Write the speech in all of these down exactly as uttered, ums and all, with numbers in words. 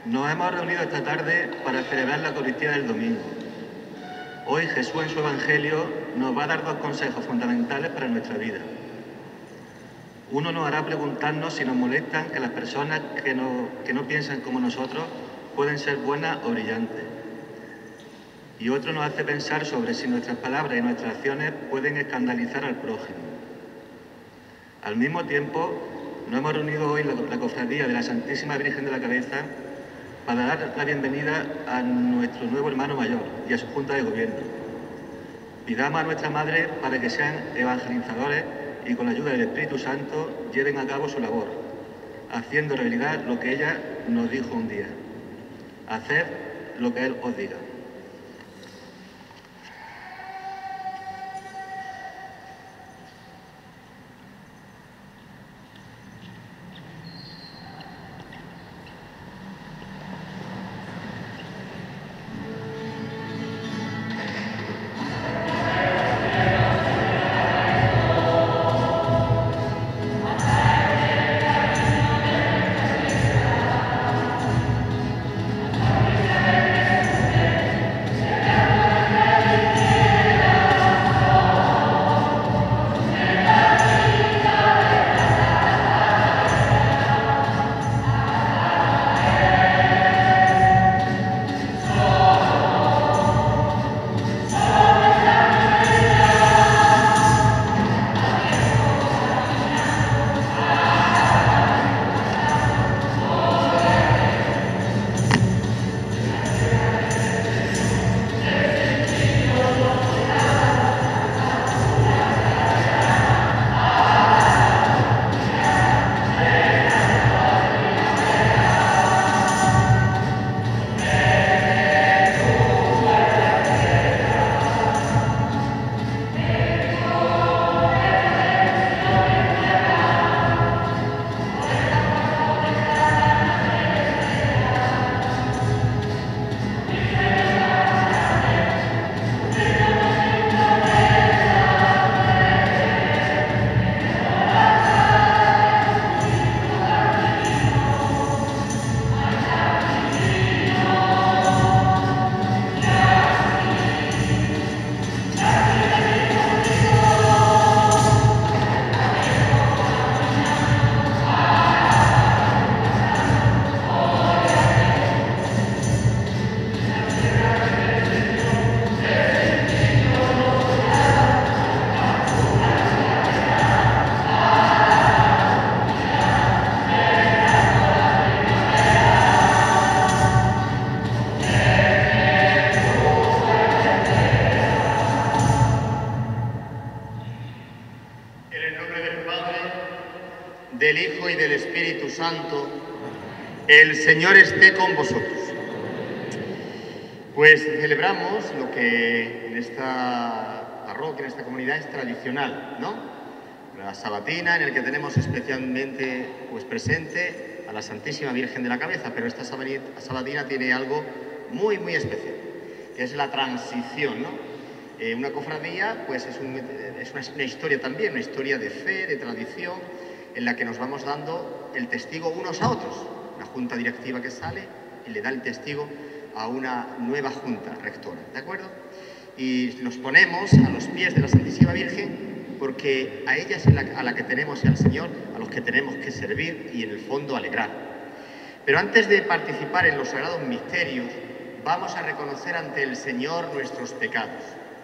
Nos hemos reunido esta tarde para celebrar la Eucaristía del domingo. Hoy Jesús en su Evangelio nos va a dar dos consejos fundamentales para nuestra vida. Uno nos hará preguntarnos si nos molestan que las personas que no, que no piensan como nosotros pueden ser buenas o brillantes. Y otro nos hace pensar sobre si nuestras palabras y nuestras acciones pueden escandalizar al prójimo. Al mismo tiempo, nos hemos reunido hoy en la, la Cofradía de la Santísima Virgen de la Cabeza para dar la bienvenida a nuestro nuevo hermano mayor y a su Junta de Gobierno. Pidamos a nuestra Madre para que sean evangelizadores y con la ayuda del Espíritu Santo lleven a cabo su labor, haciendo realidad lo que ella nos dijo un día: haced lo que Él os diga. Del Hijo y del Espíritu Santo, el Señor esté con vosotros. Pues celebramos lo que en esta parroquia, en esta comunidad es tradicional, ¿no? La sabatina, en el que tenemos especialmente pues, presente a la Santísima Virgen de la Cabeza, pero esta sabatina tiene algo muy, muy especial, que es la transición, ¿no? Eh, una cofradía pues es, un, es una, una historia también, una historia de fe, de tradición, en la que nos vamos dando el testigo unos a otros. Una junta directiva que sale y le da el testigo a una nueva junta rectora, ¿de acuerdo? Y nos ponemos a los pies de la Santísima Virgen porque a ella es a la, a la que tenemos y al Señor, a los que tenemos que servir y en el fondo alegrar. Pero antes de participar en los sagrados misterios, vamos a reconocer ante el Señor nuestros pecados.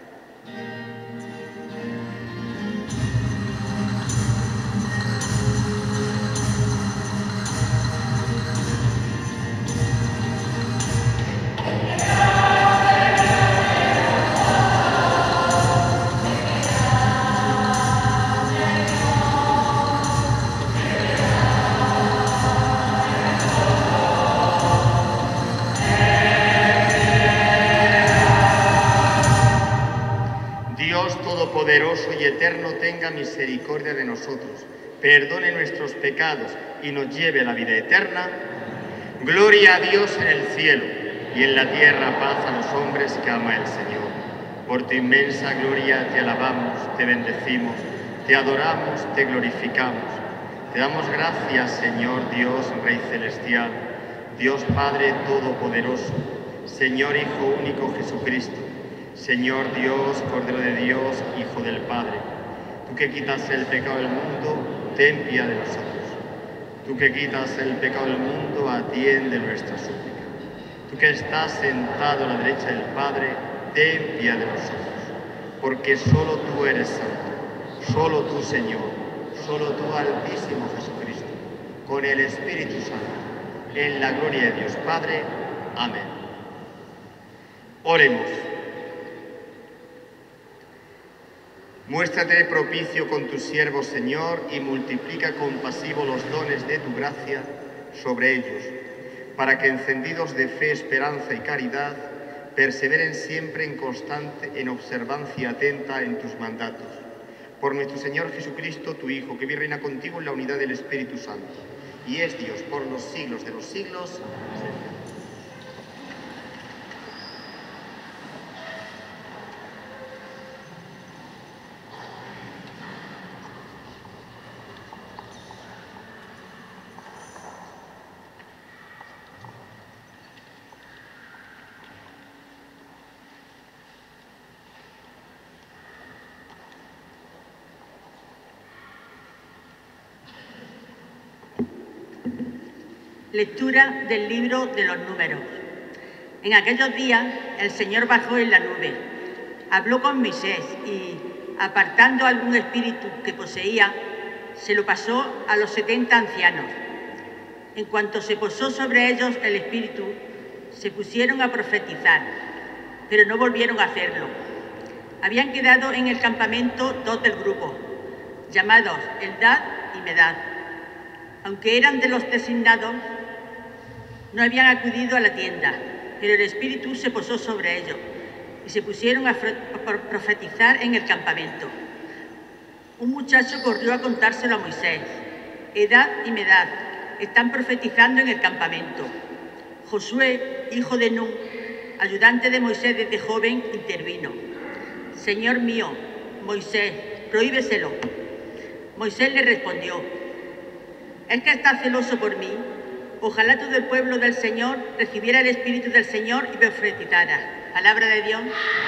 Poderoso y eterno tenga misericordia de nosotros, perdone nuestros pecados y nos lleve a la vida eterna. Gloria a Dios en el cielo y en la tierra paz a los hombres que ama el Señor. Por tu inmensa gloria te alabamos, te bendecimos, te adoramos, te glorificamos. Te damos gracias, Señor Dios, Rey celestial, Dios Padre Todopoderoso, Señor Hijo único Jesucristo, Señor Dios, Cordero de Dios, Hijo del Padre, tú que quitas el pecado del mundo, ten piedad de nosotros. Tú que quitas el pecado del mundo, atiende nuestra súplica. Tú que estás sentado a la derecha del Padre, ten piedad de nosotros. Porque solo tú eres santo, solo tú, Señor, solo tú, Altísimo Jesucristo, con el Espíritu Santo, en la gloria de Dios Padre. Amén. Oremos. Muéstrate propicio con tu siervo, Señor, y multiplica compasivo los dones de tu gracia sobre ellos, para que encendidos de fe, esperanza y caridad, perseveren siempre en constante, en observancia atenta en tus mandatos. Por nuestro Señor Jesucristo, tu Hijo, que vive y reina contigo en la unidad del Espíritu Santo, y es Dios por los siglos de los siglos. Lectura del libro de los Números. En aquellos días el Señor bajó en la nube, habló con Moisés y, apartando algún espíritu que poseía, se lo pasó a los setenta ancianos. En cuanto se posó sobre ellos el espíritu, se pusieron a profetizar, pero no volvieron a hacerlo. Habían quedado en el campamento dos del grupo, llamados Eldad y Medad. Aunque eran de los designados, no habían acudido a la tienda, pero el Espíritu se posó sobre ellos y se pusieron a profetizar en el campamento. Un muchacho corrió a contárselo a Moisés. Edad y Medad están profetizando en el campamento. Josué, hijo de Nun, ayudante de Moisés desde joven, intervino. Señor mío, Moisés, prohíbeselo. Moisés le respondió: ¿es que estás celoso por mí? Ojalá todo el pueblo del Señor recibiera el Espíritu del Señor y profetizara. Palabra de Dios.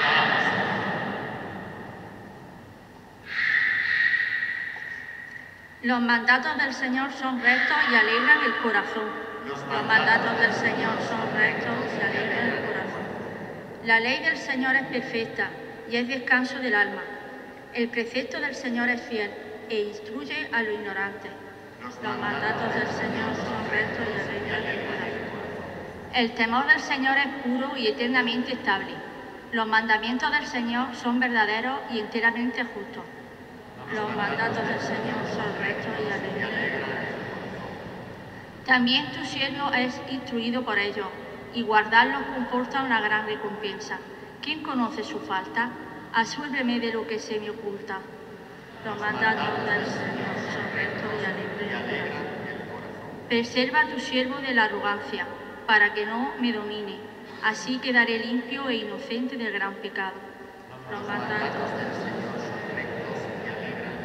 Los mandatos del Señor son rectos y alegran el corazón. Los mandatos del Señor son rectos y alegran el corazón. La ley del Señor es perfecta y es descanso del alma. El precepto del Señor es fiel e instruye a los ignorantes. Los mandatos del Señor son rectos y alegran el corazón. El temor del Señor es puro y eternamente estable. Los mandamientos del Señor son verdaderos y enteramente justos. Los mandatos del Señor son rectos y alegran el corazón. También tu siervo es instruido por ellos, y guardarlos comporta una gran recompensa. ¿Quién conoce su falta? Absuélveme de lo que se me oculta. Los mandatos del Señor son rectos y alegran el corazón. Preserva a tu siervo de la arrogancia, para que no me domine. Así quedaré limpio e inocente del gran pecado. Los mandatos del Señor son rectos y alegran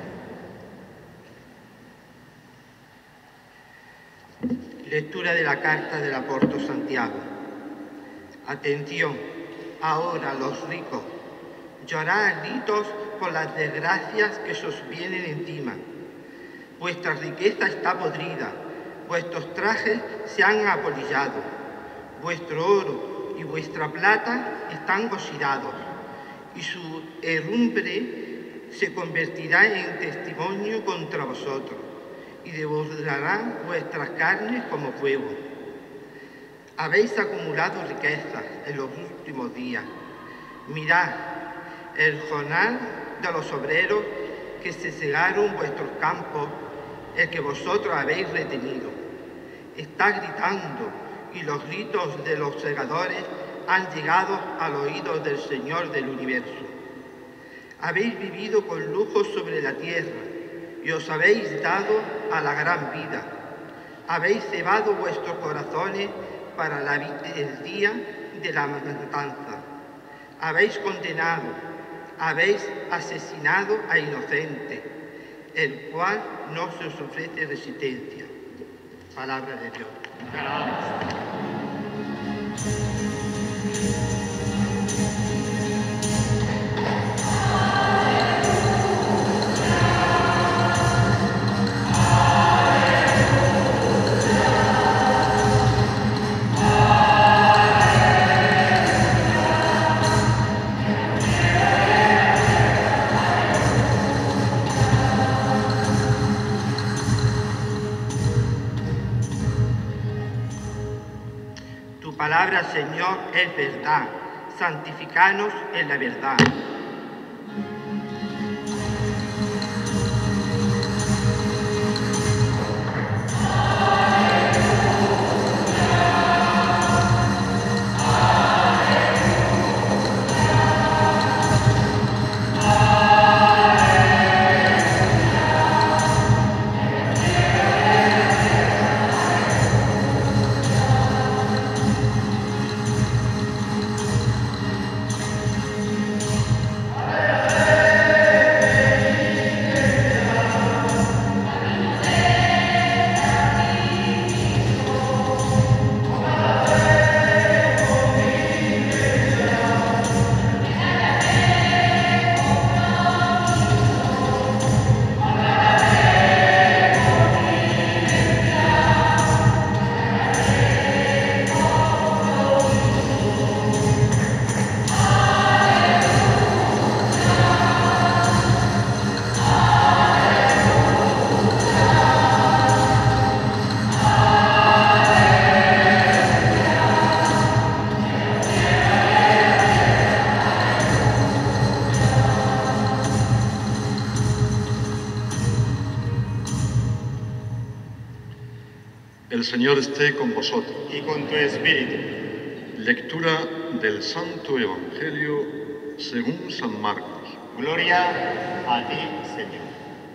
el corazón. Lectura de la carta del apóstol Santiago. Atención, ahora los ricos, llorad a gritos por las desgracias que se os vienen encima. Vuestra riqueza está podrida, vuestros trajes se han apolillado, vuestro oro y vuestra plata están oxidados, y su herrumbre se convertirá en testimonio contra vosotros, y devorarán vuestras carnes como fuego. Habéis acumulado riquezas en los últimos días. Mirad el jornal de los obreros que se cegaron vuestros campos, el que vosotros habéis retenido. Está gritando, y los gritos de los segadores han llegado al oído del Señor del universo. Habéis vivido con lujo sobre la tierra, y os habéis dado a la gran vida. Habéis cebado vuestros corazones para la, el día de la matanza. Habéis condenado, habéis asesinado a inocente, el cual no se os ofrece resistencia. Palabra de Dios. Tu palabra, Señor, es verdad. Santificanos en la verdad. El Señor esté con vosotros. Y con tu espíritu. Lectura del Santo Evangelio según San Marcos. Gloria a ti, Señor.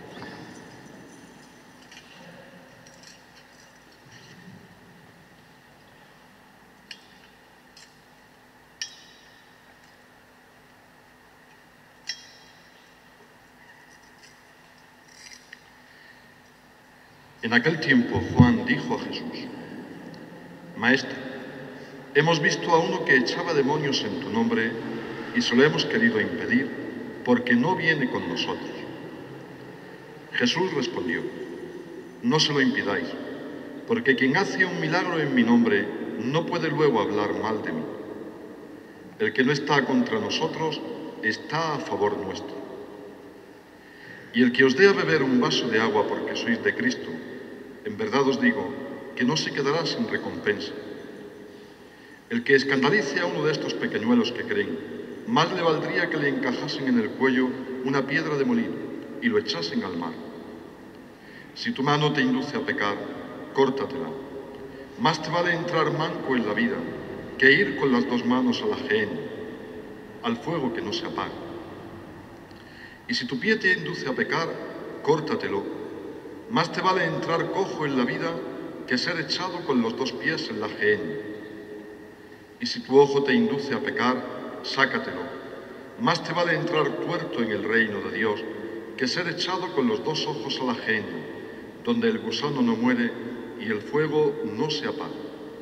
En aquel tiempo Juan dijo a Jesús: Maestro, hemos visto a uno que echaba demonios en tu nombre y se lo hemos querido impedir porque no viene con nosotros. Jesús respondió: No se lo impidáis, porque quien hace un milagro en mi nombre no puede luego hablar mal de mí. El que no está contra nosotros está a favor nuestro. Y el que os dé a beber un vaso de agua porque sois de Cristo, en verdad os digo que no se quedará sin recompensa. El que escandalice a uno de estos pequeñuelos que creen, más le valdría que le encajasen en el cuello una piedra de molino y lo echasen al mar. Si tu mano te induce a pecar, córtatela. Más te vale entrar manco en la vida que ir con las dos manos a la gehenna, al fuego que no se apaga. Y si tu pie te induce a pecar, córtatelo. Más te vale entrar cojo en la vida que ser echado con los dos pies en la gehenna. Y si tu ojo te induce a pecar, sácatelo. Más te vale entrar tuerto en el reino de Dios que ser echado con los dos ojos a la gehenna, donde el gusano no muere y el fuego no se apaga.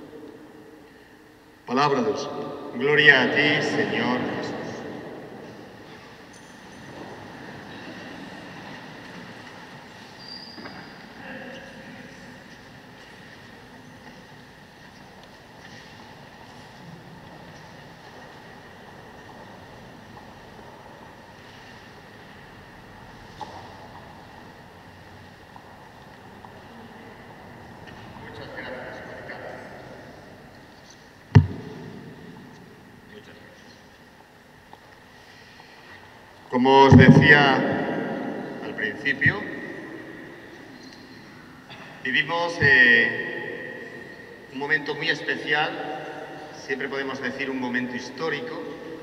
Palabra del Señor. Gloria a ti, Señor Jesús. Como os decía al principio, vivimos eh, un momento muy especial, siempre podemos decir un momento histórico,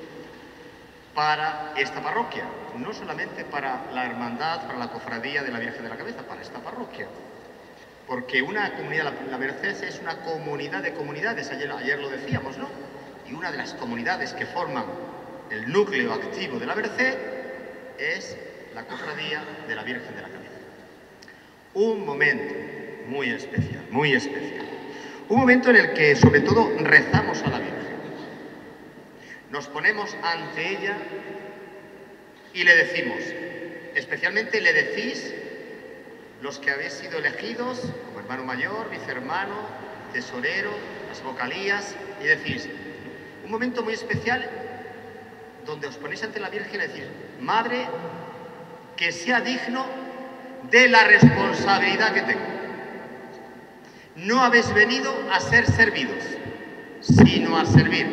para esta parroquia, no solamente para la hermandad, para la cofradía de la Virgen de la Cabeza, para esta parroquia. Porque una comunidad, la, la Merced es una comunidad de comunidades, ayer, ayer lo decíamos, ¿no? Y una de las comunidades que forman el núcleo activo de la Merced es la cofradía de la Virgen de la Cabeza. Un momento muy especial, muy especial. Un momento en el que, sobre todo, rezamos a la Virgen. Nos ponemos ante ella y le decimos, especialmente le decís los que habéis sido elegidos como hermano mayor, vicehermano, tesorero, las vocalías, y decís, un momento muy especial donde os ponéis ante la Virgen y le decís, Madre, que sea digno de la responsabilidad que tengo. No habéis venido a ser servidos, sino a servir.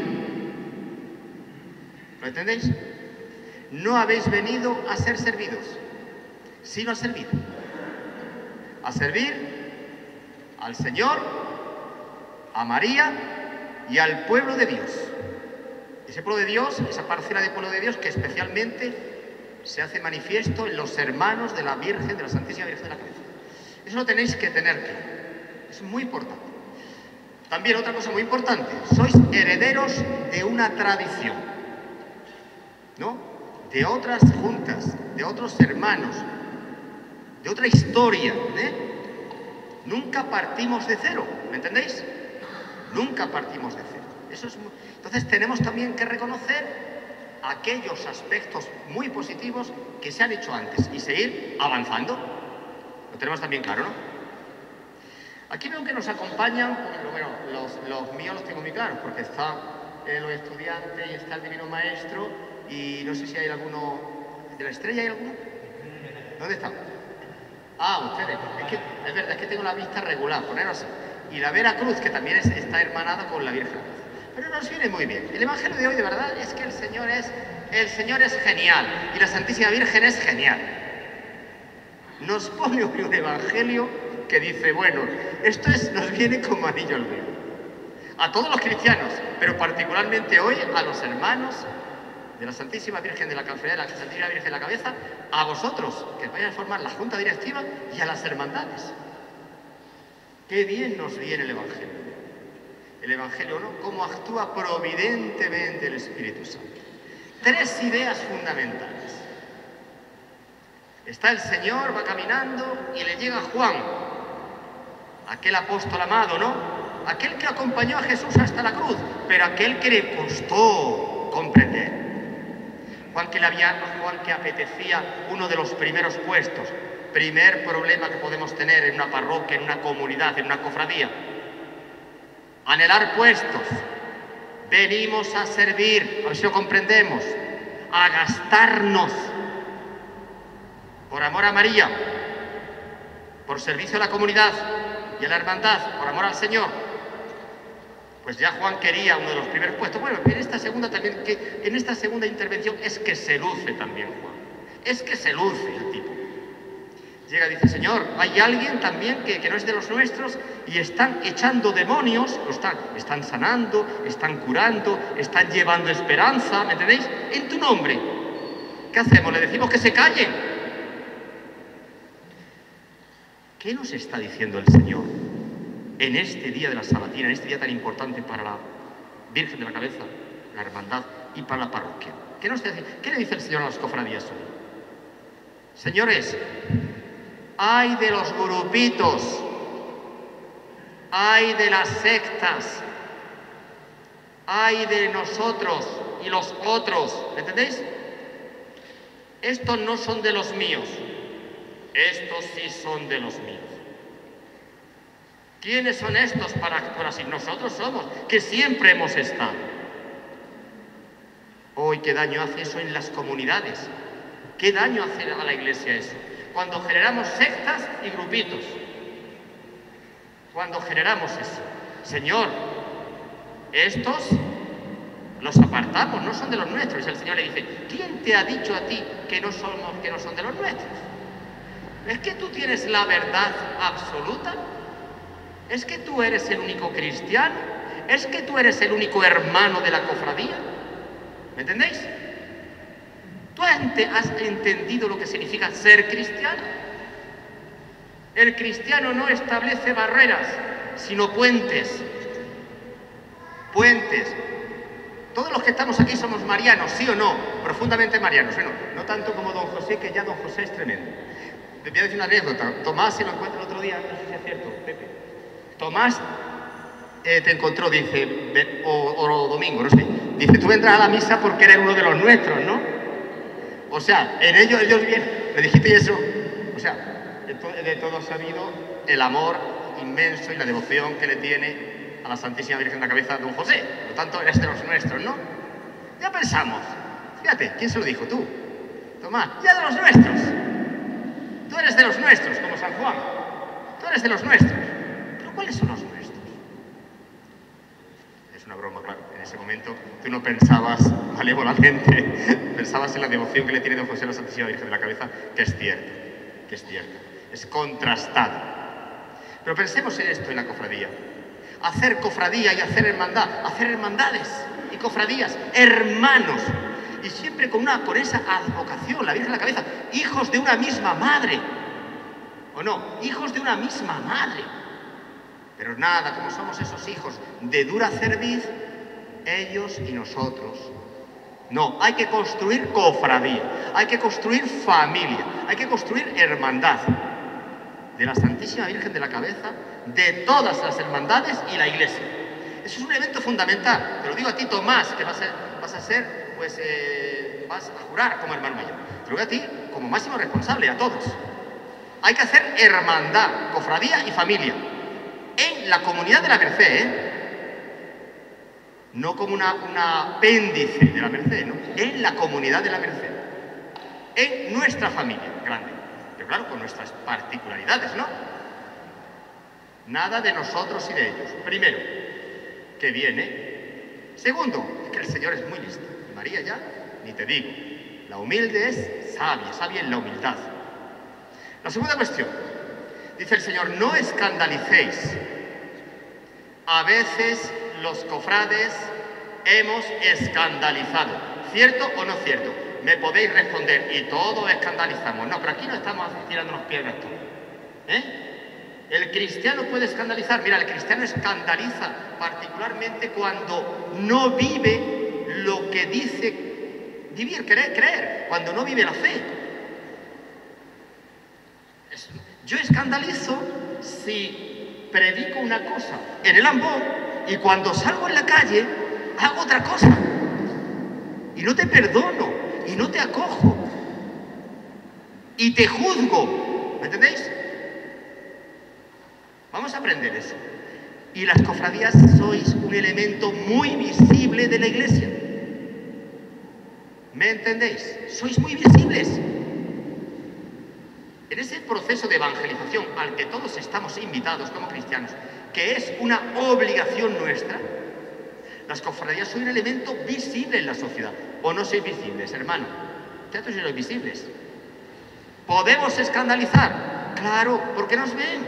¿Lo entendéis? No habéis venido a ser servidos, sino a servir. A servir al Señor, a María y al pueblo de Dios. Ese pueblo de Dios, esa parcela de pueblo de Dios que especialmente se hace manifiesto en los hermanos de la Virgen, de la Santísima Virgen de la Cabeza. Eso lo tenéis que tener claro. Es muy importante. También otra cosa muy importante, sois herederos de una tradición, ¿no? De otras juntas, de otros hermanos, de otra historia, ¿eh? Nunca partimos de cero, ¿me entendéis? Nunca partimos de cero. Eso es muy... Entonces tenemos también que reconocer aquellos aspectos muy positivos que se han hecho antes y seguir avanzando. Lo tenemos también claro, ¿no? Aquí veo que nos acompañan, bueno, los, los míos los tengo muy claros, porque están eh, los estudiantes y está el Divino Maestro, y no sé si hay alguno... ¿De la Estrella hay alguno? ¿Dónde están? Ah, ustedes. Es que es verdad, es que tengo la vista regular, poneros así. Y la Veracruz, que también es, está hermanada con la Virgen. Pero nos viene muy bien. El Evangelio de hoy, de verdad, es que el Señor es, el Señor es genial, y la Santísima Virgen es genial. Nos pone hoy un Evangelio que dice, bueno, esto es, nos viene como anillo al dedo. A todos los cristianos, pero particularmente hoy a los hermanos de la Santísima Virgen de la Cofradía, de la Santísima Virgen de la Cabeza, a vosotros, que vayan a formar la Junta Directiva, y a las hermandades. Qué bien nos viene el Evangelio. El Evangelio, ¿no? Cómo actúa providentemente el Espíritu Santo. Tres ideas fundamentales. Está el Señor, va caminando y le llega Juan, aquel apóstol amado, ¿no? Aquel que acompañó a Jesús hasta la cruz, pero aquel que le costó comprender. Juan que, le había, Juan que apetecía uno de los primeros puestos. Primer problema que podemos tener en una parroquia, en una comunidad, en una cofradía. Anhelar puestos. Venimos a servir, a ver si lo comprendemos, a gastarnos por amor a María, por servicio a la comunidad y a la hermandad, por amor al Señor. Pues ya Juan quería uno de los primeros puestos. Bueno, en esta segunda también, que en esta segunda intervención es que se luce también Juan. Es que se luce el tipo. Llega y dice, Señor, hay alguien también que, que no es de los nuestros y están echando demonios, lo están, están sanando, están curando, están llevando esperanza, ¿me entendéis? En tu nombre. ¿Qué hacemos? ¿Le decimos que se callen? ¿Qué nos está diciendo el Señor en este día de la Sabatina, en este día tan importante para la Virgen de la Cabeza, la hermandad y para la parroquia? ¿Qué, nos dice? ¿Qué le dice el Señor a las cofradías hoy? Señores, ay de los grupitos, ay de las sectas, ay de nosotros y los otros, ¿me entendéis? Estos no son de los míos. Estos sí son de los míos. ¿Quiénes son estos para actuar así? Nosotros somos, que siempre hemos estado. Hoy, ¿qué daño hace eso en las comunidades? ¿Qué daño hace a la Iglesia eso? Cuando generamos sectas y grupitos. Cuando generamos eso. Señor, estos los apartamos, no son de los nuestros. Y el Señor le dice, ¿quién te ha dicho a ti que no somos, que no son de los nuestros? ¿Es que tú tienes la verdad absoluta? ¿Es que tú eres el único cristiano? ¿Es que tú eres el único hermano de la cofradía? ¿Me entendéis? ¿Tú has entendido lo que significa ser cristiano? El cristiano no establece barreras, sino puentes. Puentes. Todos los que estamos aquí somos marianos, ¿sí o no? Profundamente marianos. Bueno, no tanto como don José, que ya don José es tremendo. Te voy a decir una anécdota. Tomás, se lo encuentro el otro día, no sé si es cierto, Pepe. Tomás eh, te encontró, dice, o, o domingo, no sé, dice, tú vendrás a la misa porque eres uno de los nuestros, ¿no? O sea, en ellos, ellos vienen, le dijiste eso, o sea, de todo sabido el amor inmenso y la devoción que le tiene a la Santísima Virgen de la Cabeza don José, por lo tanto, eres de los nuestros, ¿no? Ya pensamos, fíjate, ¿quién se lo dijo? Tú, Tomás, ya de los nuestros, tú eres de los nuestros, como San Juan, tú eres de los nuestros, pero ¿cuáles son los nuestros? Es una broma, claro, en ese momento tú no pensabas malévolamente, pensabas en la devoción que le tiene don José a la Santísima Virgen de la Cabeza, que es cierto, que es cierto, es contrastado. Pero pensemos en esto en la cofradía, hacer cofradía y hacer hermandad, hacer hermandades y cofradías, hermanos, y siempre con, una, con esa advocación, la Virgen de la Cabeza, hijos de una misma madre, ¿o no? Hijos de una misma madre. Pero nada, como somos esos hijos de dura cerviz, ellos y nosotros. No, hay que construir cofradía, hay que construir familia, hay que construir hermandad de la Santísima Virgen de la Cabeza, de todas las hermandades y la Iglesia. Eso es un elemento fundamental. Te lo digo a ti, Tomás, que vas a, vas a ser, pues, eh, vas a jurar como hermano mayor. Te lo digo a ti como máximo responsable, a todos. Hay que hacer hermandad, cofradía y familia. En la comunidad de la Merced, ¿eh? No como una, una apéndice de la Merced, ¿no? En la comunidad de la Merced. En nuestra familia grande. Pero claro, con nuestras particularidades, ¿no? Nada de nosotros y de ellos. Primero, que viene. Segundo, que el Señor es muy listo. Y María ya, ni te digo. La humilde es sabia, sabia en la humildad. La segunda cuestión. Dice el Señor, no escandalicéis. A veces los cofrades hemos escandalizado. ¿Cierto o no cierto? Me podéis responder, y todos escandalizamos. No, pero aquí no estamos tirándonos piedras todos. ¿Eh? El cristiano puede escandalizar. Mira, el cristiano escandaliza particularmente cuando no vive lo que dice vivir, creer, creer, cuando no vive la fe. Es, yo escandalizo si predico una cosa en el ambón y cuando salgo en la calle hago otra cosa. Y no te perdono, y no te acojo, y te juzgo. ¿Me entendéis? Vamos a aprender eso. Y las cofradías sois un elemento muy visible de la Iglesia. ¿Me entendéis? Sois muy visibles. En ese proceso de evangelización al que todos estamos invitados como cristianos, que es una obligación nuestra, las cofradías son un elemento visible en la sociedad. ¿O no sois visibles, hermano? ¿Vosotros sois visibles? ¿Podemos escandalizar? Claro, porque nos ven.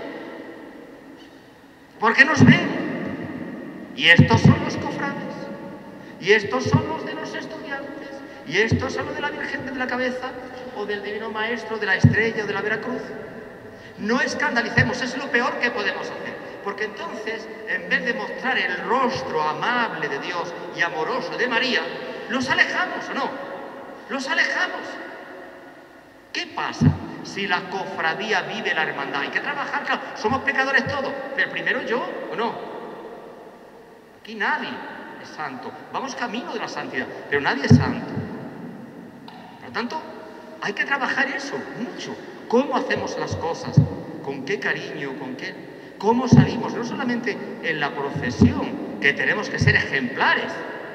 Porque nos ven. Y estos son los cofrades. Y estos son los de los estudiantes. Y estos son los de la Virgen de la Cabeza, o del Divino Maestro, de la Estrella, o de la Veracruz. No escandalicemos, es lo peor que podemos hacer. Porque entonces, en vez de mostrar el rostro amable de Dios y amoroso de María, los alejamos, ¿o no? Los alejamos. ¿Qué pasa si la cofradía vive la hermandad? Hay que trabajar, claro, somos pecadores todos, pero primero yo, ¿o no? Aquí nadie es santo. Vamos camino de la santidad, pero nadie es santo. Por lo tanto, hay que trabajar eso mucho. ¿Cómo hacemos las cosas? ¿Con qué cariño? ¿Con qué...? ¿Cómo salimos? No solamente en la procesión, que tenemos que ser ejemplares,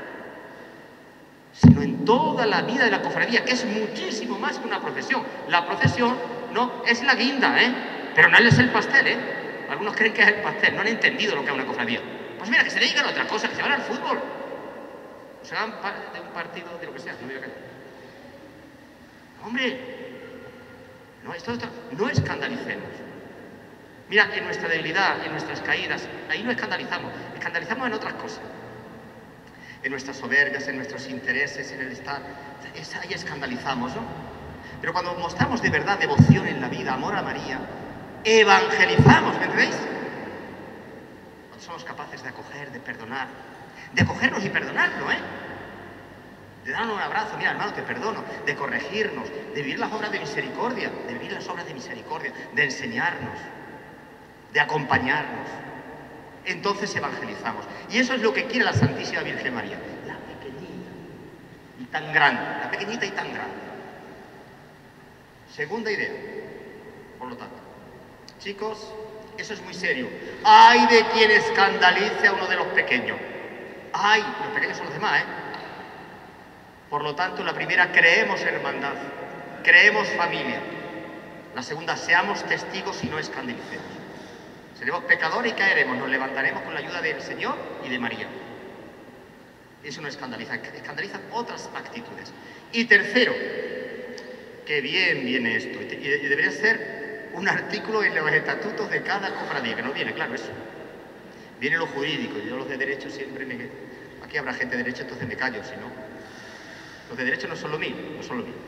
sino en toda la vida de la cofradía, que es muchísimo más que una procesión. La procesión no es la guinda, ¿eh? Pero no es el pastel, ¿eh? Algunos creen que es el pastel, no han entendido lo que es una cofradía. Pues mira, que se dedican a otra cosa, que se van al fútbol, o se van de un partido, de lo que sea, no me diga que... Hombre, no, esto, esto, no escandalicemos. Mira, en nuestra debilidad, en nuestras caídas, ahí no escandalizamos, escandalizamos en otras cosas. En nuestras soberbias, en nuestros intereses, en el estar, ahí escandalizamos, ¿no? Pero cuando mostramos de verdad devoción en la vida, amor a María, evangelizamos, ¿me entendéis? Cuando somos capaces de acoger, de perdonar, de acogernos y perdonarlo, ¿eh? De darnos un abrazo, mira hermano, te perdono, de corregirnos, de vivir las obras de misericordia, de vivir las obras de misericordia, de enseñarnos, de acompañarnos. entonces evangelizamos. Y eso es lo que quiere la Santísima Virgen María, la pequeñita y tan grande, la pequeñita y tan grande. Segunda idea, por lo tanto, chicos, eso es muy serio. ¡Ay de quien escandalice a uno de los pequeños! ¡Ay! Los pequeños son los demás, ¿eh? Por lo tanto, la primera, creemos en hermandad, creemos familia. La segunda, seamos testigos y no escandalicemos. Seremos pecadores y caeremos, nos levantaremos con la ayuda del Señor y de María. Eso no escandaliza, escandalizan otras actitudes. Y tercero, que bien viene esto, y debería ser un artículo en los estatutos de cada cofradía, que no viene, claro, eso. Viene lo jurídico, yo los de derecho siempre me... Aquí habrá gente de derecho, entonces me callo, si no... Los de derecho no son lo mío, no son lo mío.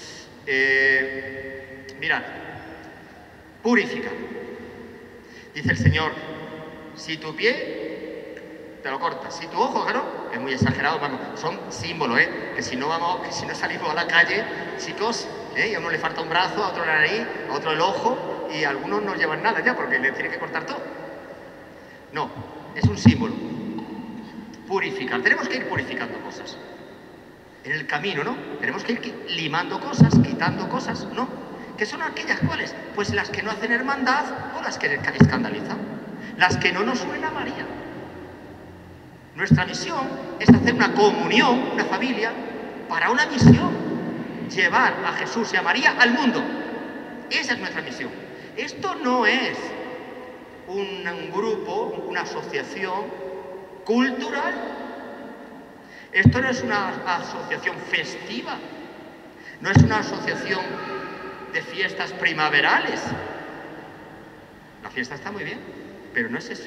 Eh, mirad, purificar. Dice el Señor, si tu pie te lo cortas, si tu ojo, claro, es muy exagerado, vamos, son símbolos, ¿eh? Que si no vamos, que si no salimos a la calle, chicos, ¿eh? Y a uno le falta un brazo, a otro la nariz, a otro el ojo, y algunos no llevan nada ya, porque le tienen que cortar todo. No, es un símbolo. Purificar, tenemos que ir purificando cosas. En el camino, ¿no? Tenemos que ir limando cosas, quitando cosas, ¿no? ¿Qué son aquellas cuales? Pues las que no hacen hermandad o las que escandalizan. Las que no nos suena a María. Nuestra misión es hacer una comunión, una familia, para una misión. Llevar a Jesús y a María al mundo. Esa es nuestra misión. Esto no es un, un grupo, una asociación cultural. Esto no es una asociación festiva, no es una asociación de fiestas primaverales. La fiesta está muy bien, pero no es eso.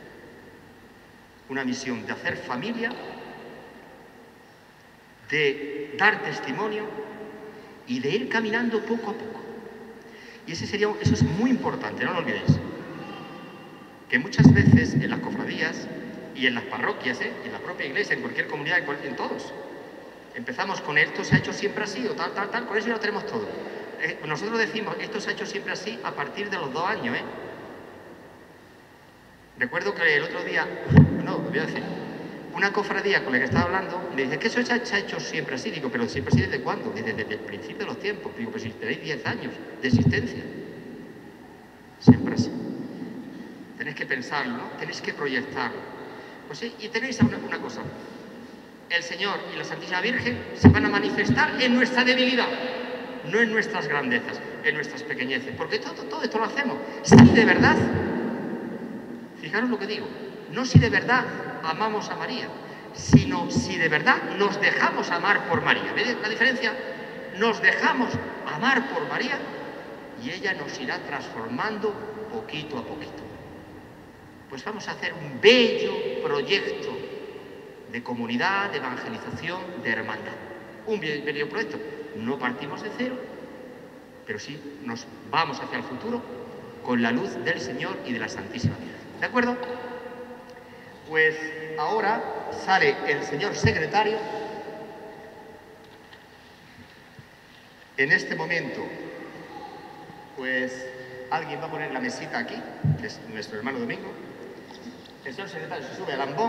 Una misión de hacer familia, de dar testimonio y de ir caminando poco a poco. Y ese sería, eso es muy importante, no lo olvidéis. Que muchas veces en las cofradías y en las parroquias, ¿eh? En la propia iglesia, en cualquier comunidad, en todos. Empezamos con esto se ha hecho siempre así, o tal, tal, tal, con eso ya lo tenemos todo. Eh, nosotros decimos, esto se ha hecho siempre así a partir de los dos años, ¿eh? Recuerdo que el otro día, no, lo voy a decir, una cofradía con la que estaba hablando, me dice, ¿qué eso se ha hecho siempre así? Digo, ¿pero siempre así desde cuándo? Desde, desde el principio de los tiempos. Digo, pues si tenéis diez años de existencia. Siempre así. Tenéis que pensarlo, ¿no? Tenéis que proyectarlo. Pues sí, y tenéis una, una cosa, el Señor y la Santísima Virgen se van a manifestar en nuestra debilidad, no en nuestras grandezas, en nuestras pequeñeces, porque todo, todo esto lo hacemos, si de verdad, fijaros lo que digo, no si de verdad amamos a María, sino si de verdad nos dejamos amar por María. ¿Veis la diferencia? Nos dejamos amar por María y ella nos irá transformando poquito a poquito. Pues vamos a hacer un bello proyecto de comunidad, de evangelización, de hermandad. Un bello proyecto. No partimos de cero, pero sí nos vamos hacia el futuro con la luz del Señor y de la Santísima Virgen. ¿De acuerdo? Pues ahora sale el señor secretario. En este momento, pues alguien va a poner la mesita aquí, que es nuestro hermano Domingo. El señor secretario se sube al ambón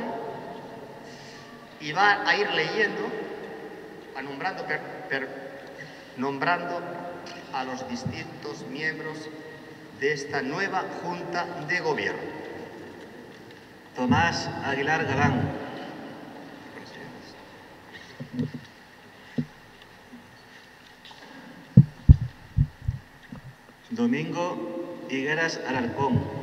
y va a ir leyendo, a nombrando, per, per, nombrando a los distintos miembros de esta nueva Junta de Gobierno. Tomás Aguilar Galán. Domingo Higueras Alarcón.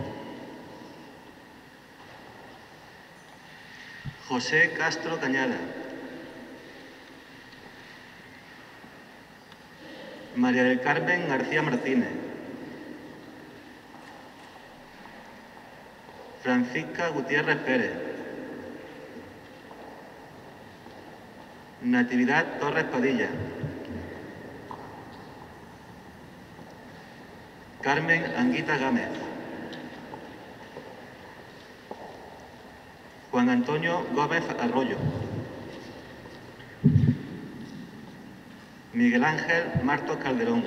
José Castro Cañada. María del Carmen García Martínez. Francisca Gutiérrez Pérez. Natividad Torres Padilla. Carmen Anguita Gámez. Juan Antonio Gómez Arroyo. Miguel Ángel Martos Calderón.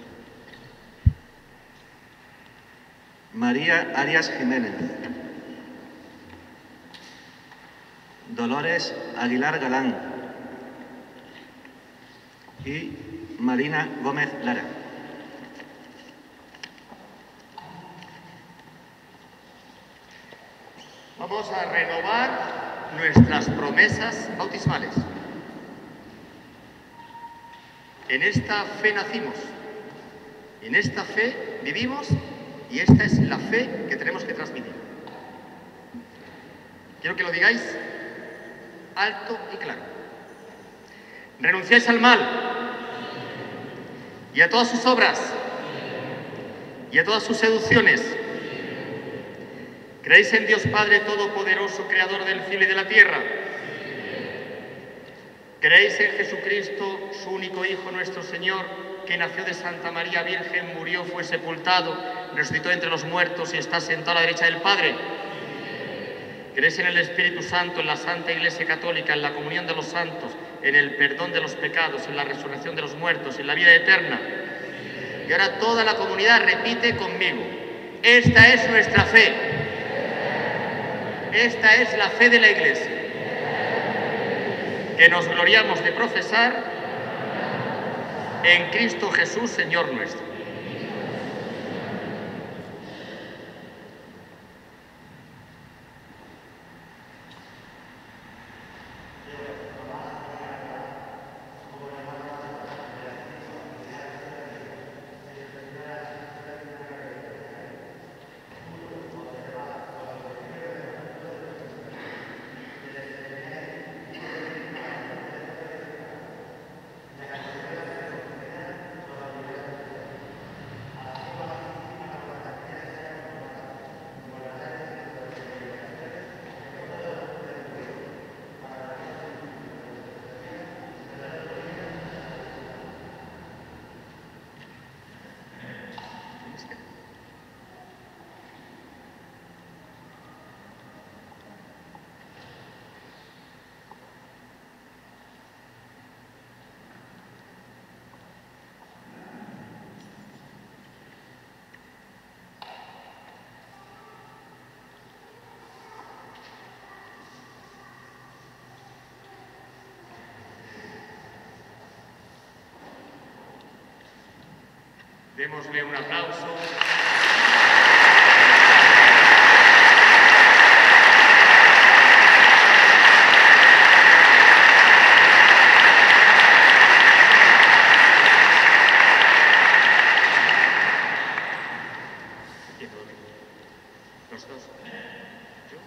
María Arias Jiménez. Dolores Aguilar Galán y Marina Gómez Lara. Vamos a renovar nuestras promesas bautismales. En esta fe nacimos, en esta fe vivimos y esta es la fe que tenemos que transmitir. Quiero que lo digáis alto y claro. Renunciáis al mal y a todas sus obras y a todas sus seducciones. ¿Creéis en Dios Padre Todopoderoso, Creador del cielo y de la tierra? ¿Creéis en Jesucristo, su único Hijo, nuestro Señor, que nació de Santa María Virgen, murió, fue sepultado, resucitó entre los muertos y está sentado a la derecha del Padre? ¿Creéis en el Espíritu Santo, en la Santa Iglesia Católica, en la comunión de los santos, en el perdón de los pecados, en la resurrección de los muertos, en la vida eterna? Y ahora toda la comunidad repite conmigo: esta es nuestra fe. Esta es la fe de la Iglesia, que nos gloriamos de profesar en Cristo Jesús, Señor nuestro. Démosle un aplauso. Los dos. ¿Yo?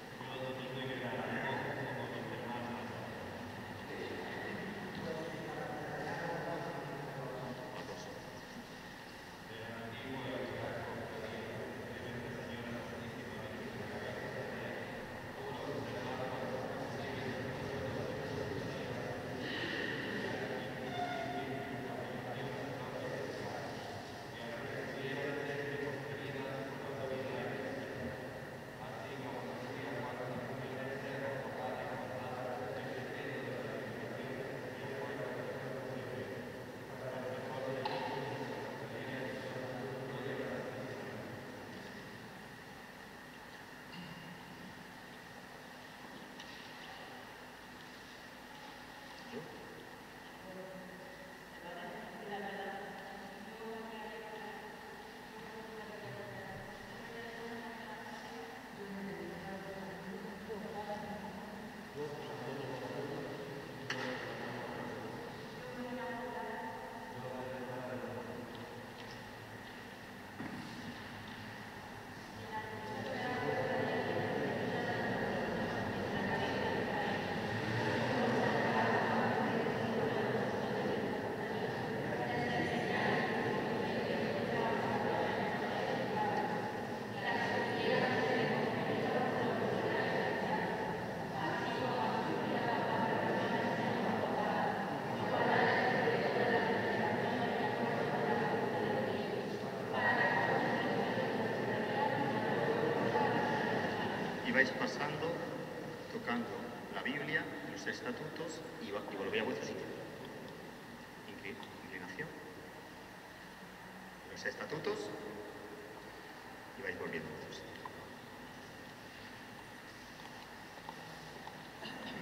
Vais pasando, tocando la Biblia, los estatutos y, va, y volvéis a vuestro sitio. Inclin, inclinación. Los estatutos y vais volviendo a vuestro sitio.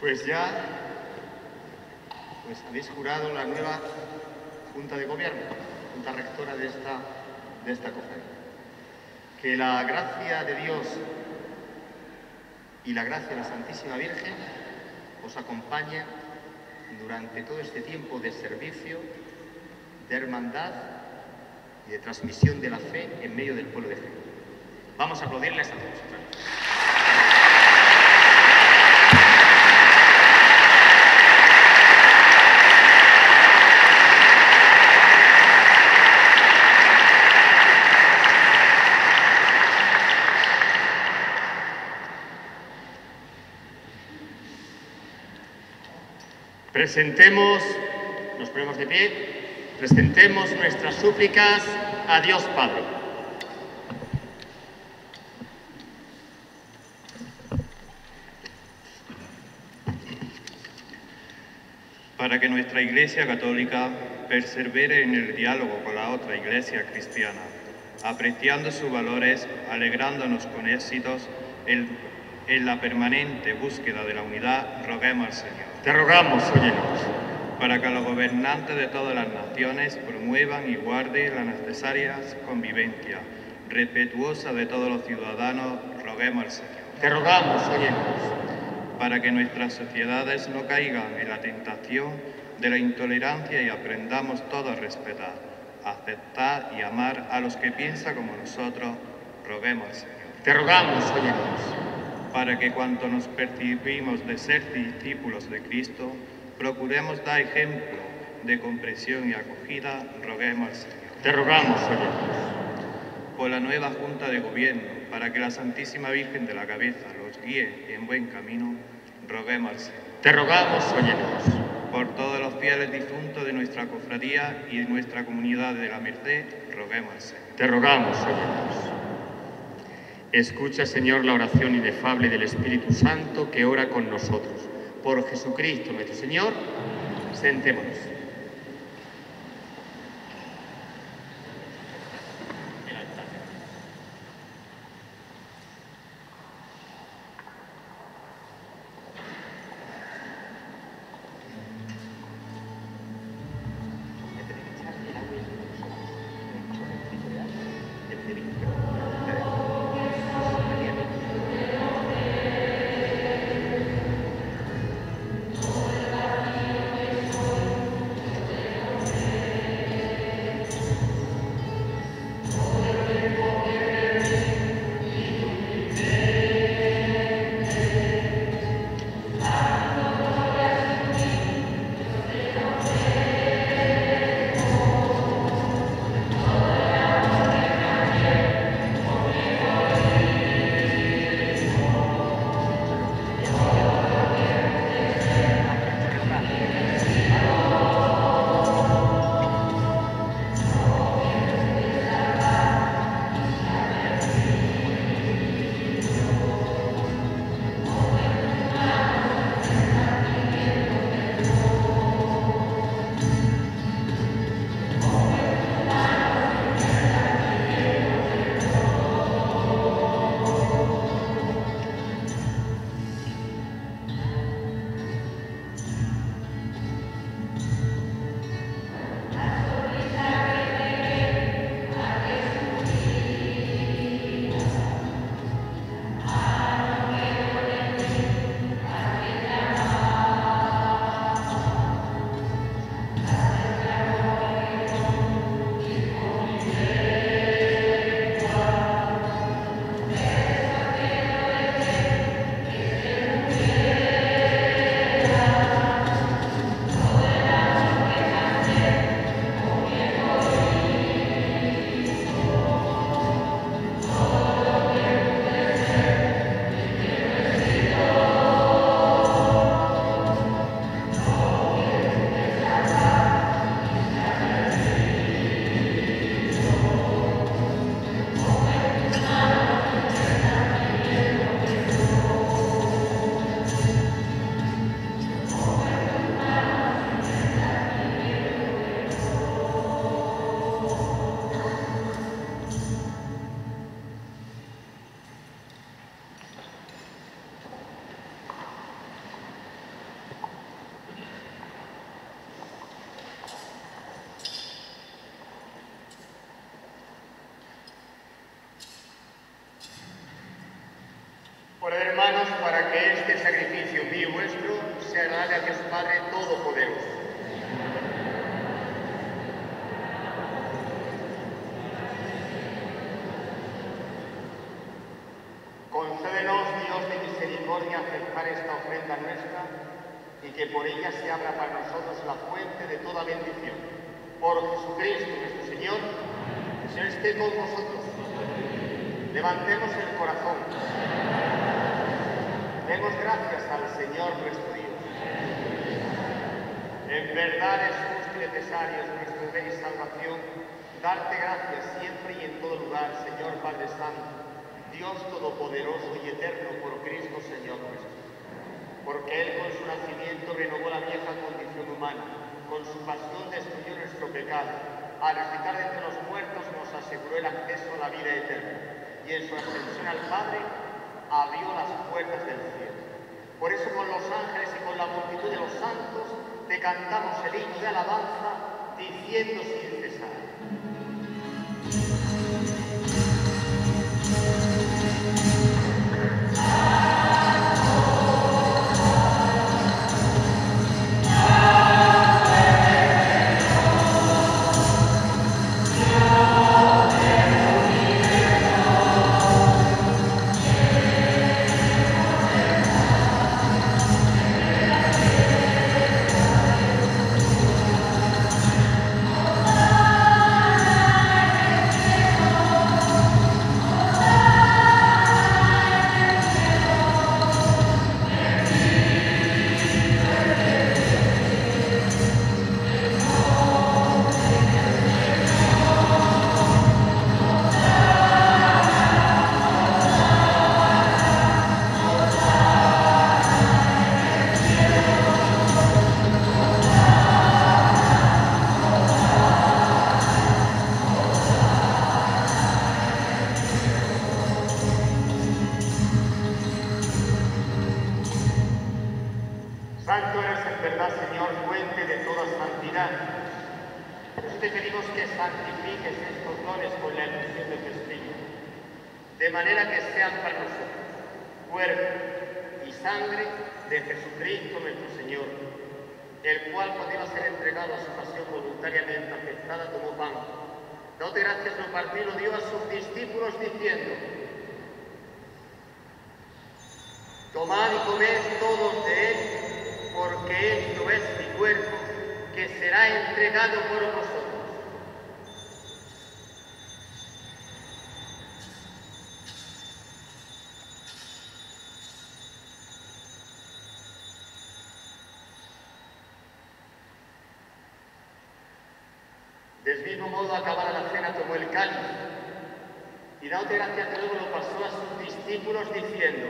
Pues ya pues habéis jurado la nueva Junta de Gobierno, Junta Rectora de esta, de esta cofradía. Que la gracia de Dios y la gracia de la Santísima Virgen os acompañen durante todo este tiempo de servicio, de hermandad y de transmisión de la fe en medio del pueblo de Jerez. Vamos a aplaudirles a todos. Presentemos, nos ponemos de pie, presentemos nuestras súplicas a Dios Padre. Para que nuestra Iglesia Católica persevere en el diálogo con la otra Iglesia cristiana, apreciando sus valores, alegrándonos con éxitos en, en la permanente búsqueda de la unidad, roguemos al Señor. Te rogamos, óyenos. Para que los gobernantes de todas las naciones promuevan y guarden la necesaria convivencia respetuosa de todos los ciudadanos, roguemos al Señor. Te rogamos, óyenos. Para que nuestras sociedades no caigan en la tentación de la intolerancia y aprendamos todos a respetar, aceptar y amar a los que piensan como nosotros, roguemos al Señor. Te rogamos, óyenos. Para que cuanto nos percibimos de ser discípulos de Cristo, procuremos dar ejemplo de comprensión y acogida, roguemos al Señor. Te rogamos, óyenos. Por la nueva Junta de Gobierno, para que la Santísima Virgen de la Cabeza los guíe en buen camino, roguemos al Señor. Te rogamos, óyenos. Por todos los fieles difuntos de nuestra cofradía y de nuestra comunidad de la Merced, roguemos al Señor. Te rogamos, óyenos. Escucha, Señor, la oración inefable del Espíritu Santo que ora con nosotros. Por Jesucristo nuestro Señor, sentémonos. este sacrificio mío y vuestro sea agradable a Dios Padre Todopoderoso. Concédenos, Dios de misericordia, aceptar esta ofrenda nuestra y que por ella se abra para nosotros la fuente de toda bendición. Por Jesucristo nuestro Señor, que el Señor esté con vosotros. Levantemos el corazón. Demos gracias al Señor nuestro Dios. En verdad es justo y necesario, es nuestro deber y salvación, darte gracias siempre y en todo lugar, Señor Padre Santo, Dios Todopoderoso y Eterno, por Cristo Señor nuestro. Porque Él con su nacimiento renovó la vieja condición humana, con su pasión destruyó nuestro pecado, al resucitar de entre los muertos nos aseguró el acceso a la vida eterna, y en su ascensión al Padre abrió las puertas del cielo. Por eso con los ángeles y con la multitud de los santos te cantamos el himno de alabanza, diciendo sin cesar. De manera que sean para nosotros cuerpo y sangre de Jesucristo nuestro Señor, el cual cuando iba a ser entregado a su pasión voluntariamente aceptada como pan, dándote gracias lo partió y lo dio a sus discípulos diciendo: tomad y comed todos de él, porque esto es mi cuerpo, que será entregado por vosotros. Del mismo modo, acabada la cena, tomó el cáliz y dándote gracias de nuevo lo pasó a sus discípulos diciendo: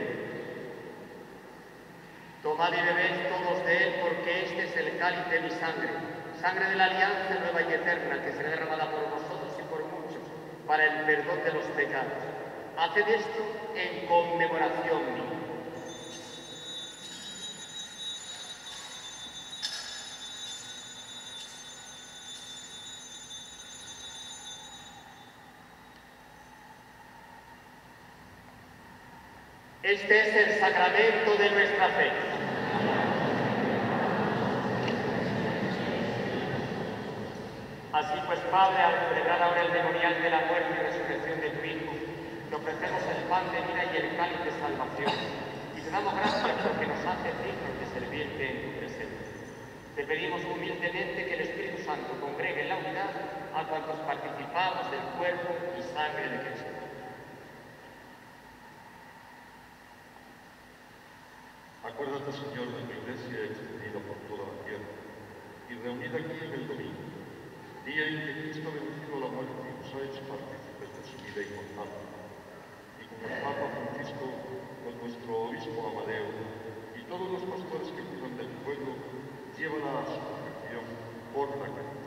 tomad y bebed todos de él, porque este es el cáliz de mi sangre, sangre de la alianza nueva y eterna, que será derramada por vosotros y por muchos, para el perdón de los pecados. Haced esto en conmemoración mía. Este es el sacramento de nuestra fe. Así pues, Padre, al celebrar ahora el memorial de la muerte y resurrección de tu Hijo, te ofrecemos el pan de vida y el cáliz de salvación, y te damos gracias porque nos haces dignos de servirte en tu presencia. Te pedimos humildemente que el Espíritu Santo congregue en la unidad a cuantos participamos del cuerpo y sangre de Cristo. Acuérdate, Señor, de tu iglesia extendida por toda la tierra y reunida aquí en el domingo, día en que Cristo ha vencido la muerte y nos ha hecho partícipes de su vida inmortal. Y con el Papa Francisco, con nuestro obispo Amadeo y todos los pastores que cuidan del pueblo, llévala a su perfección por la caridad.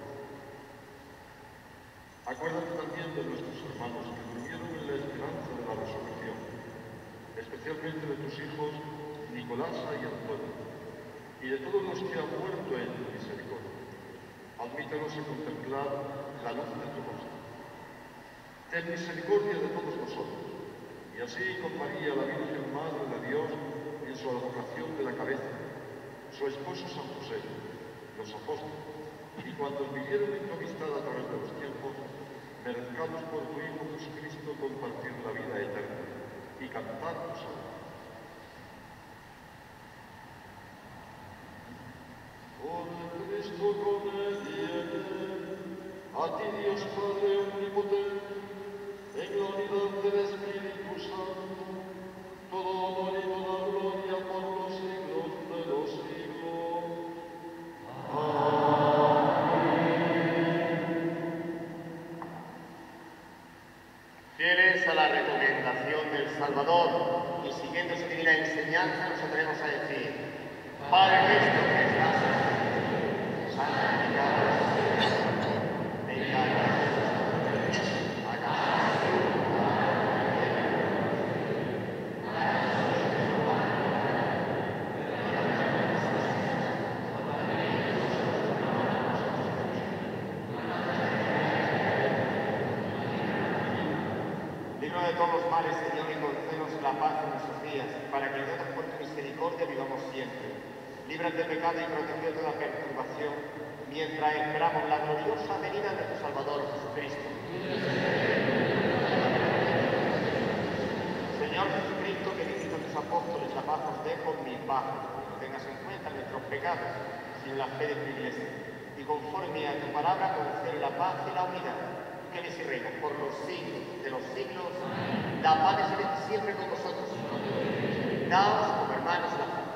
Acuérdate también de nuestros hermanos que durmieron en la esperanza de la resurrección, especialmente de tus hijos Nicolasa y Antonio, y de todos los que han muerto en tu misericordia. Admítenos a contemplar la luz de tu rostro. Ten misericordia de todos nosotros, y así con María, la Virgen Madre de Dios, en su advocación de la cabeza, su esposo San José, los apóstoles, y cuantos vivieron en tu amistad a través de los tiempos, merezcamos por tu Hijo Jesucristo compartir la vida eterna y cantar tu salud. Por Cristo con él y en él, a ti Dios Padre omnipotente, en la unidad del Espíritu Santo, todo honor y toda gloria por los siglos de los siglos. Fieles a la recomendación del Salvador y siguiendo su divina enseñanza, nos atrevemos a decir: Padre nuestro que estás en el cielo, santificado seas tu nombre, venga a nosotros, hágase tu voluntad en la tierra como en el cielo. Libro de todos los males, Señor, y concédenos la paz en nuestros días, para que nosotros por tu misericordia vivamos siempre. Líbranos de pecado y protege de toda perturbación, mientras esperamos la gloriosa venida de tu Salvador Jesucristo. Señor Jesucristo, que dijiste a tus apóstoles: la paz os dejo, mi paz, no tengas en cuenta nuestros pecados, sino la fe de tu Iglesia, y conforme a tu palabra concede la paz y la unidad, que vives y reinas por los siglos de los siglos. La paz esté siempre con vosotros. Daos como hermanos la paz.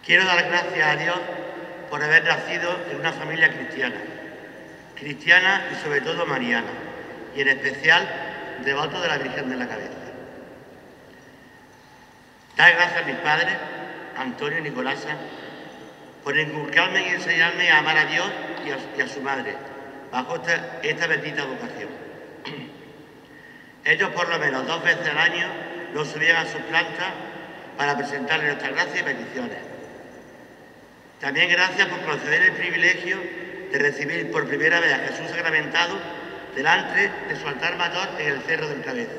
Quiero dar gracias a Dios por haber nacido en una familia cristiana, cristiana y sobre todo mariana, y en especial devoto de la Virgen de la Cabeza. Dar gracias a mis padres, Antonio y Nicolasa, por inculcarme y enseñarme a amar a Dios y a, y a su madre, bajo esta, esta bendita vocación. Ellos por lo menos dos veces al año nos subían a sus plantas para presentarle nuestras gracias y bendiciones. También gracias por conceder el privilegio de recibir por primera vez a Jesús sacramentado delante de su altar mayor en el Cerro del Cabeza.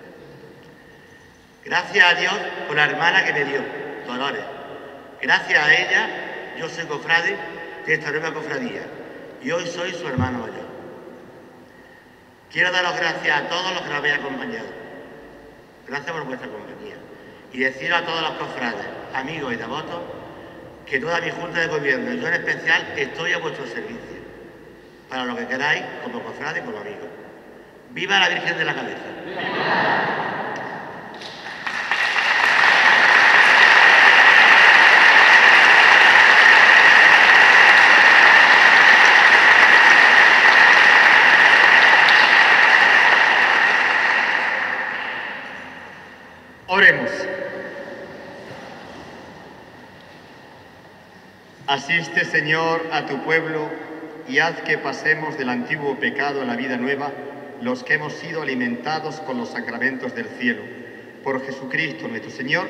Gracias a Dios por la hermana que me dio, Dolores. Gracias a ella yo soy cofrade de esta nueva cofradía y hoy soy su hermano mayor. Quiero daros gracias a todos los que nos habéis acompañado. Gracias por vuestra compañía. Y deciros a todos los cofrades, amigos y devotos, que toda mi junta de gobierno y yo en especial estoy a vuestro servicio, para lo que queráis, como cofrade y como amigos. ¡Viva la Virgen de la Cabeza! ¡Viva! Oremos. Asiste, Señor, a tu pueblo y haz que pasemos del antiguo pecado a la vida nueva los que hemos sido alimentados con los sacramentos del cielo. Por Jesucristo nuestro Señor.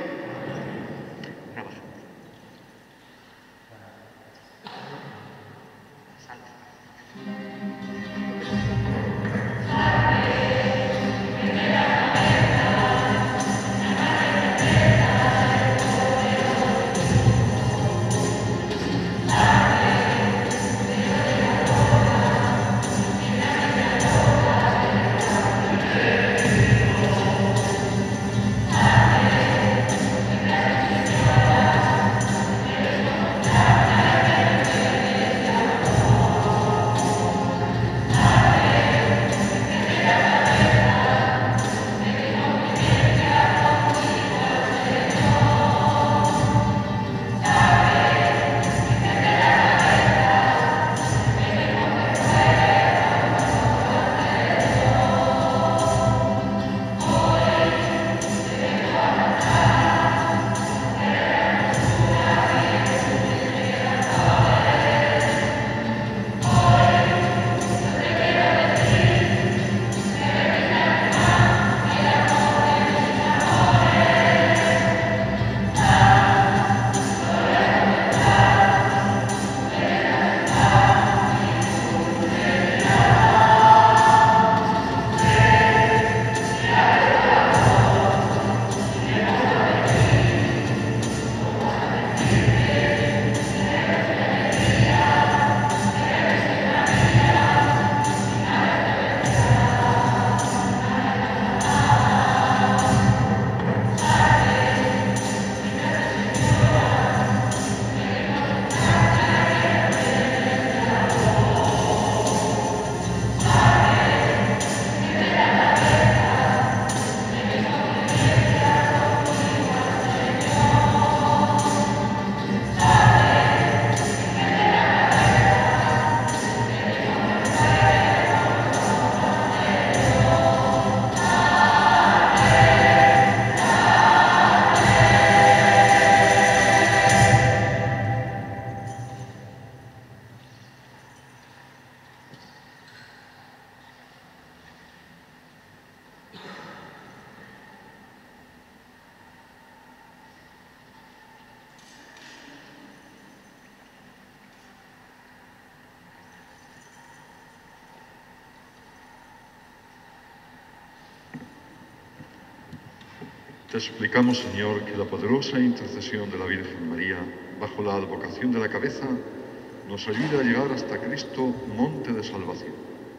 Te suplicamos, Señor, que la poderosa intercesión de la Virgen María, bajo la advocación de la cabeza, nos ayude a llegar hasta Cristo, monte de salvación.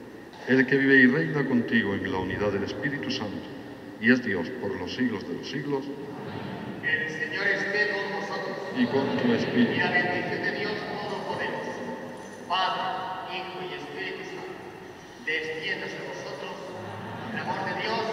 El que vive y reina contigo en la unidad del Espíritu Santo, y es Dios por los siglos de los siglos. El Señor esté con vosotros. Y con tu Espíritu. Y la bendición de Dios Todopoderoso, Padre, Hijo y Espíritu Santo, descienda sobre vosotros, el amor de Dios